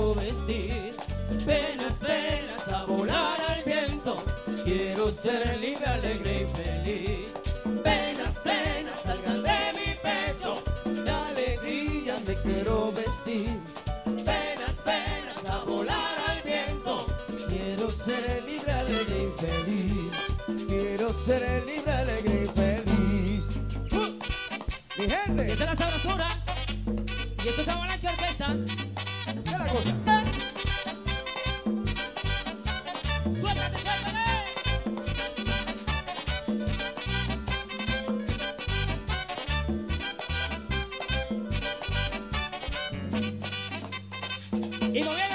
quiero vestir. Penas, penas a volar al viento, quiero ser libre, alegre y feliz. Penas, penas salgan de mi pecho, de alegría me quiero vestir. Penas, penas a volar al viento, quiero ser libre, alegre y feliz. Quiero ser libre, alegre y feliz. Mi gente, Esta es la sabrosura y esto es Avalancha Orquesta. ¿qué es la cosa? Suéltate, suéltate. Y moviendo